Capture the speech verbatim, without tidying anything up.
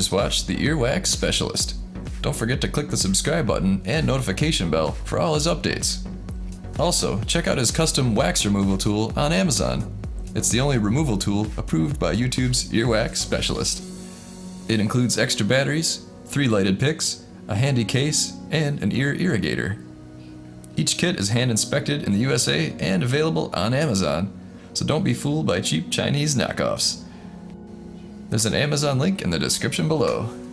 just watched The Earwax Specialist. Don't forget to click the subscribe button and notification bell for all his updates. Also, check out his custom wax removal tool on Amazon. It's the only removal tool approved by YouTube's Earwax Specialist. It includes extra batteries, three lighted picks, a handy case, and an ear irrigator. Each kit is hand inspected in the U S A and available on Amazon, so don't be fooled by cheap Chinese knockoffs. There's an Amazon link in the description below.